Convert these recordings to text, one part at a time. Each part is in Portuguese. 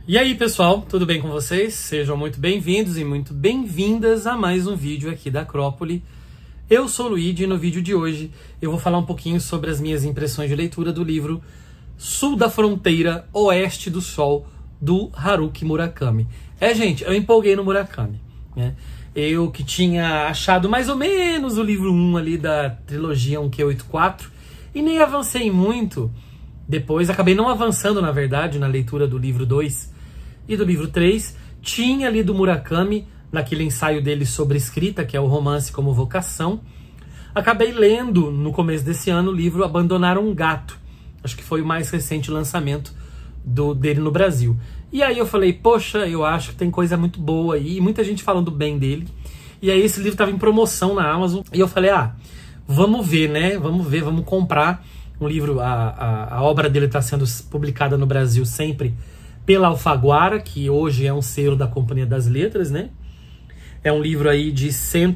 E aí pessoal, tudo bem com vocês? Sejam muito bem-vindos e muito bem-vindas a mais um vídeo aqui da Acrópole. Eu sou o Luigi e no vídeo de hoje eu vou falar um pouquinho sobre as minhas impressões de leitura do livro Sul da Fronteira, Oeste do Sol, do Haruki Murakami. Gente, eu empolguei no Murakami, né? Eu que tinha achado mais ou menos o livro 1 ali da trilogia 1Q84 e nem avancei muito. Depois acabei não avançando, na verdade, na leitura do livro 2 e do livro 3. Tinha lido Murakami naquele ensaio dele sobre escrita, que é o Romance como Vocação. Acabei lendo, no começo desse ano, o livro Abandonar um Gato. Acho que foi o mais recente lançamento dele no Brasil. E aí eu falei, poxa, eu acho que tem coisa muito boa aí, e muita gente falando bem dele. E aí esse livro estava em promoção na Amazon, e eu falei, vamos ver, né? Vamos comprar um livro. A obra dele está sendo publicada no Brasil sempre pela Alfaguara, que hoje é um selo da Companhia das Letras, né? É um livro aí de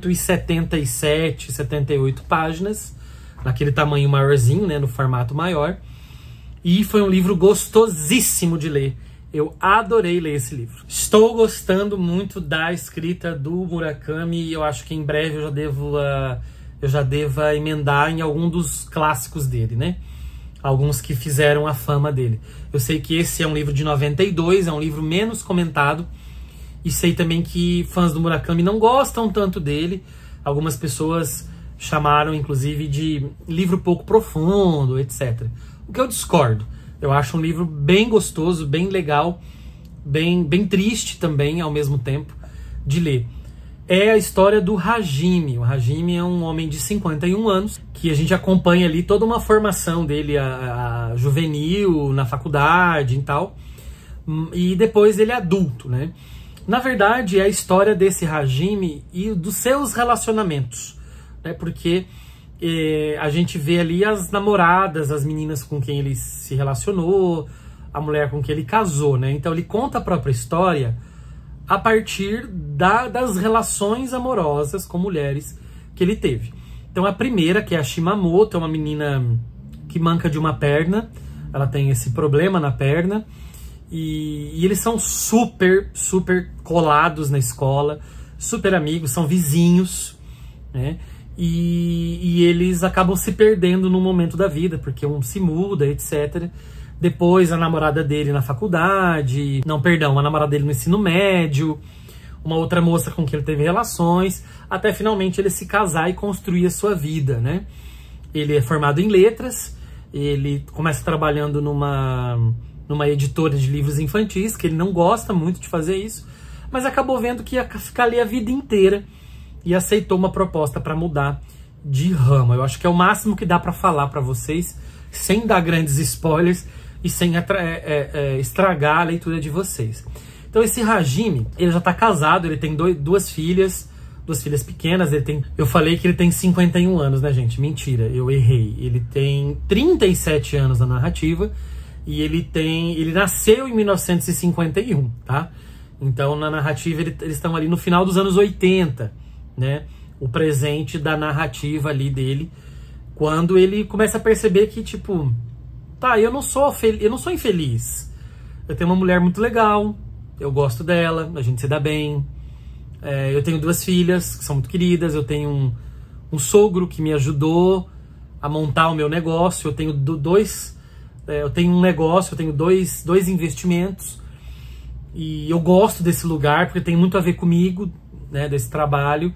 177, 78 páginas, naquele tamanho maiorzinho, né? No formato maior. E foi um livro gostosíssimo de ler. Eu adorei ler esse livro. Estou gostando muito da escrita do Murakami e eu acho que em breve eu já deva emendar em algum dos clássicos dele, né? Alguns que fizeram a fama dele. Eu sei que esse é um livro de 92, é um livro menos comentado. E sei também que fãs do Murakami não gostam tanto dele. Algumas pessoas chamaram, inclusive, de livro pouco profundo, etc. O que eu discordo. Eu acho um livro bem gostoso, bem legal, bem triste também, ao mesmo tempo, de ler. É a história do Hajime. O Hajime é um homem de 51 anos, que a gente acompanha ali toda uma formação dele, a juvenil, na faculdade e tal. E depois ele é adulto, né? Na verdade, é a história desse Hajime e dos seus relacionamentos, né? Porque a gente vê ali as namoradas, as meninas com quem ele se relacionou, a mulher com quem ele casou, né? Então ele conta a própria história a partir das relações amorosas com mulheres que ele teve. Então a primeira, que é a Shimamoto, é uma menina que manca de uma perna, ela tem esse problema na perna, e eles são super colados na escola, super amigos, são vizinhos, né? E eles acabam se perdendo no momento da vida, porque um se muda, etc. Depois a namorada dele na faculdade, a namorada dele no ensino médio, uma outra moça com quem ele teve relações, até finalmente ele se casar e construir a sua vida, né? Ele é formado em letras, ele começa trabalhando numa editora de livros infantis, que ele não gosta muito de fazer isso, mas acabou vendo que ia ficar ali a vida inteira e aceitou uma proposta para mudar de ramo. Eu acho que é o máximo que dá para falar para vocês, sem dar grandes spoilers e sem estragar a leitura de vocês. Então esse Hajime, ele já está casado, ele tem duas filhas pequenas. Eu falei que ele tem 51 anos, né, gente? Mentira, eu errei. Ele tem 37 anos na narrativa e ele nasceu em 1951, tá? Então na narrativa eles estão ali no final dos anos 80, né? O presente da narrativa ali dele, quando ele começa a perceber que, tipo, eu não sou infeliz. Eu tenho uma mulher muito legal, eu gosto dela, a gente se dá bem. Eu tenho duas filhas que são muito queridas, eu tenho um sogro que me ajudou a montar o meu negócio, eu tenho um negócio, eu tenho dois investimentos, e eu gosto desse lugar porque tem muito a ver comigo, né, desse trabalho.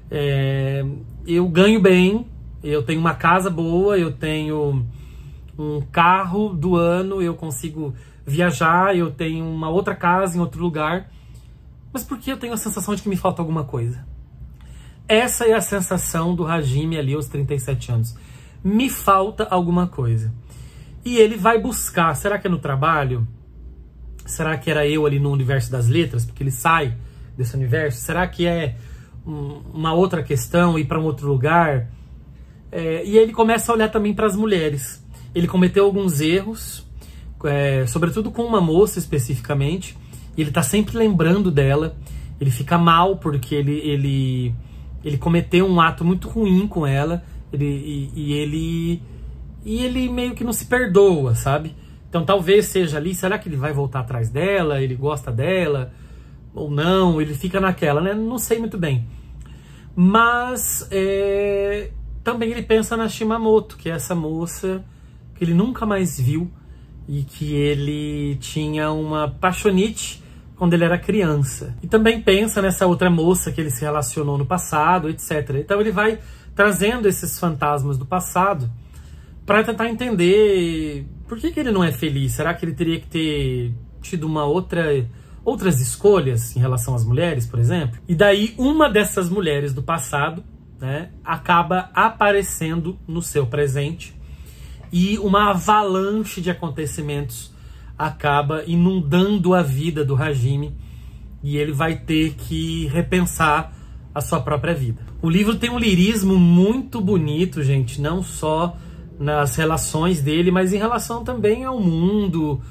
Eu ganho bem, eu tenho uma casa boa, eu tenho um carro do ano, eu consigo viajar, eu tenho uma outra casa em outro lugar. Mas por que eu tenho a sensação de que me falta alguma coisa? Essa é a sensação do Hajime ali aos 37 anos. Me falta alguma coisa. E ele vai buscar, será que é no trabalho? Será que era eu ali no universo das letras? Porque ele sai desse universo? Será que é uma outra questão, ir para um outro lugar? E ele começa a olhar também para as mulheres. Ele cometeu alguns erros, sobretudo com uma moça especificamente, e ele está sempre lembrando dela. Ele fica mal porque ele cometeu um ato muito ruim com ela, e ele meio que não se perdoa, sabe? Então talvez seja ali, será que ele vai voltar atrás dela, ele gosta dela, ou não, ele fica naquela, né? Não sei muito bem. Mas também ele pensa na Shimamoto, que é essa moça que ele nunca mais viu e que ele tinha uma paixonite quando ele era criança. E também pensa nessa outra moça que ele se relacionou no passado, etc. Então ele vai trazendo esses fantasmas do passado para tentar entender por que ele não é feliz. Será que ele teria que ter tido outras escolhas em relação às mulheres, por exemplo? E daí uma dessas mulheres do passado, né, acaba aparecendo no seu presente e uma avalanche de acontecimentos acaba inundando a vida do Hajime e ele vai ter que repensar a sua própria vida. O livro tem um lirismo muito bonito, gente, não só nas relações dele, mas em relação também ao mundo,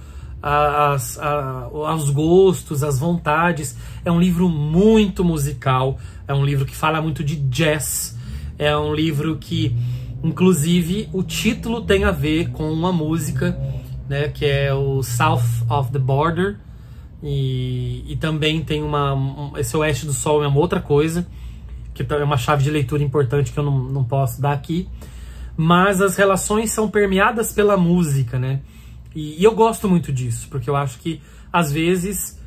aos gostos, às vontades. É um livro muito musical, é um livro que fala muito de jazz, é um livro que, inclusive, o título tem a ver com uma música, né, que é o South of the Border, e também tem esse Oeste do Sol é uma outra coisa, que é uma chave de leitura importante que eu não posso dar aqui, mas as relações são permeadas pela música, né, e eu gosto muito disso, porque eu acho que, às vezes,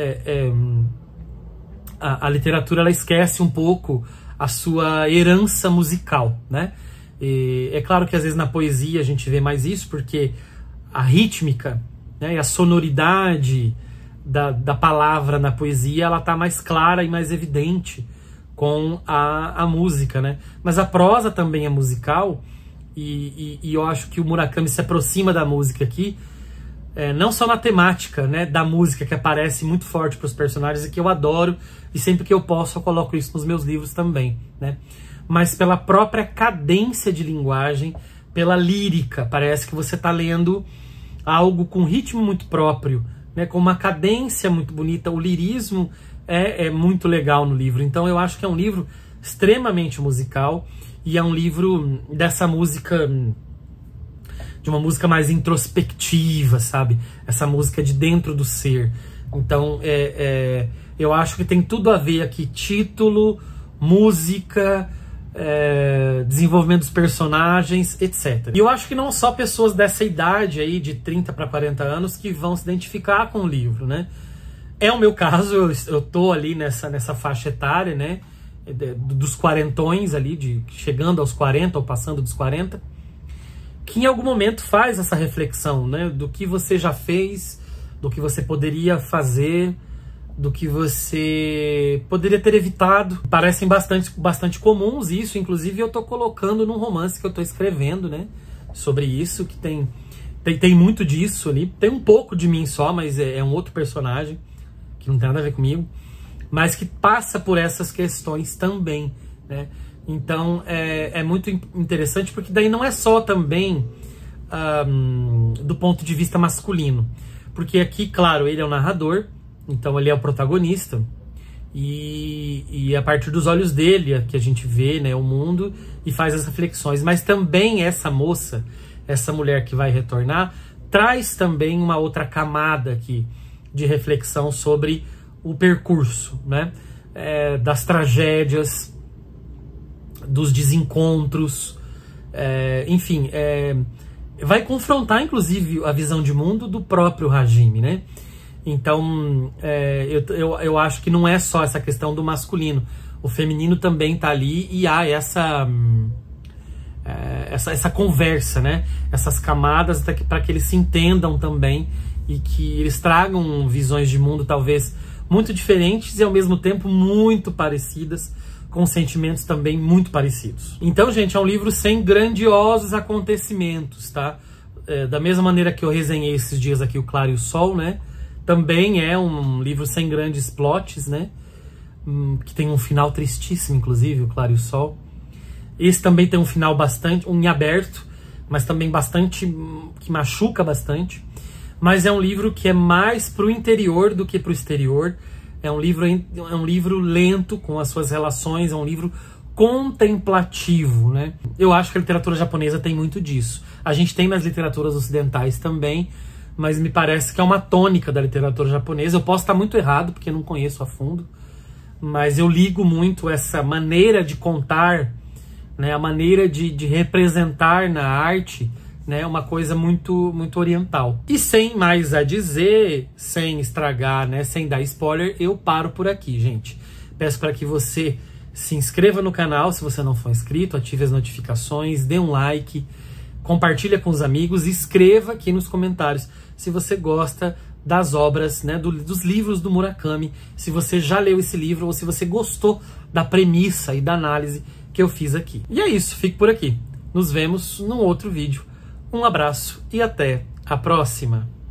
a literatura ela esquece um pouco a sua herança musical, né, e é claro que às vezes na poesia a gente vê mais isso, porque a rítmica, né, e a sonoridade da palavra na poesia, ela tá mais clara e mais evidente com a música, né? Mas a prosa também é musical e eu acho que o Murakami se aproxima da música aqui, não só na temática, né, da música que aparece muito forte para os personagens e que eu adoro e sempre que eu posso eu coloco isso nos meus livros também, né? Mas pela própria cadência de linguagem, pela lírica, parece que você está lendo algo com ritmo muito próprio, né, com uma cadência muito bonita. O lirismo é muito legal no livro. Então eu acho que é um livro extremamente musical e é um livro dessa música, de uma música mais introspectiva, sabe? Essa música de dentro do ser. Então eu acho que tem tudo a ver aqui, título, música, desenvolvimento dos personagens, etc. E eu acho que não só pessoas dessa idade aí, de 30 para 40 anos, que vão se identificar com o livro, né? É o meu caso, eu tô ali nessa faixa etária, né? Dos quarentões ali, chegando aos 40 ou passando dos 40, que em algum momento faz essa reflexão, né? Do que você já fez, do que você poderia fazer, do que você poderia ter evitado. Parecem bastante comuns isso, inclusive eu tô colocando num romance que eu tô escrevendo, né, sobre isso, que tem muito disso ali, tem um pouco de mim só, mas é um outro personagem, que não tem nada a ver comigo, mas que passa por essas questões também, né. Então é muito interessante, porque daí não é só também do ponto de vista masculino, porque aqui, claro, ele é o narrador, então ele é o protagonista e a partir dos olhos dele que a gente vê, né, o mundo e faz as reflexões. Mas também essa moça, essa mulher que vai retornar, traz também uma outra camada aqui de reflexão sobre o percurso, né, das tragédias, dos desencontros, enfim, vai confrontar inclusive a visão de mundo do próprio Hajime, né? Então, eu acho que não é só essa questão do masculino. O feminino também tá ali e há essa conversa, né? Essas camadas para que eles se entendam também e que eles tragam visões de mundo talvez muito diferentes e ao mesmo tempo muito parecidas, com sentimentos também muito parecidos. Então, gente, é um livro sem grandiosos acontecimentos, tá? Da mesma maneira que eu resenhei esses dias aqui o Claro e o Sol, né? Também é um livro sem grandes plots, né? Que tem um final tristíssimo, inclusive, o Claro e o Sol. Esse também tem um final em aberto, mas também bastante, que machuca bastante. Mas é um livro que é mais pro interior do que pro exterior. É um livro lento com as suas relações, é um livro contemplativo, né? Eu acho que a literatura japonesa tem muito disso. A gente tem nas literaturas ocidentais também, mas me parece que é uma tônica da literatura japonesa. Eu posso estar muito errado, porque não conheço a fundo, mas eu ligo muito essa maneira de contar, né, a maneira de representar na arte, né, uma coisa muito, muito oriental. E sem mais a dizer, sem estragar, né, sem dar spoiler, eu paro por aqui, gente. Peço para que você se inscreva no canal, se você não for inscrito, ative as notificações, dê um like, compartilha com os amigos, escreva aqui nos comentários se você gosta das obras, né, dos livros do Murakami, se você já leu esse livro ou se você gostou da premissa e da análise que eu fiz aqui. E é isso, fique por aqui. Nos vemos num outro vídeo. Um abraço e até a próxima!